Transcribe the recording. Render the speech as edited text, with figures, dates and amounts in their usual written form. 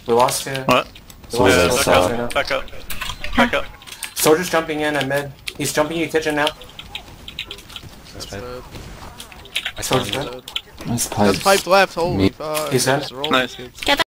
We lost two. What? We lost Yeah, two. back up. Right now. Back up. Back up. Soldier's jumping in at mid. He's jumping you kitchen now. That's bad. Soldier's dead. Nice That's pipes. pipe left, holy Me- fuck. He's dead. Just rolling Nice. kids. Get